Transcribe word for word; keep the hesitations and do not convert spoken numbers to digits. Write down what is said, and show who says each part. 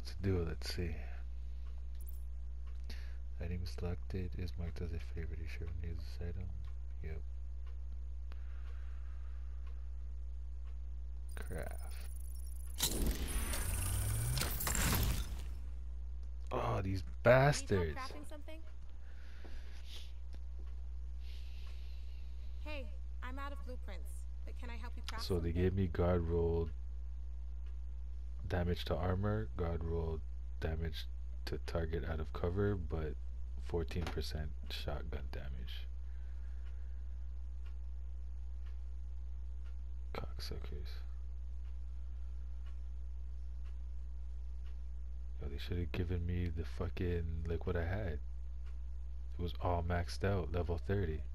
Speaker 1: what to do. Let's see. Item selected is marked as a favorite. You sure needs this item? Yep. Craft. Oh, these bastards.
Speaker 2: Need help crafting something? Hey, I'm out of blueprints, but can I help you craft
Speaker 1: So they
Speaker 2: something?
Speaker 1: gave me guard roll damage to armor, guard roll damage to target out of cover, but fourteen percent shotgun damage. Cocksuckers. Yo, they should have given me the fucking, like what I had. It was all maxed out, level thirty.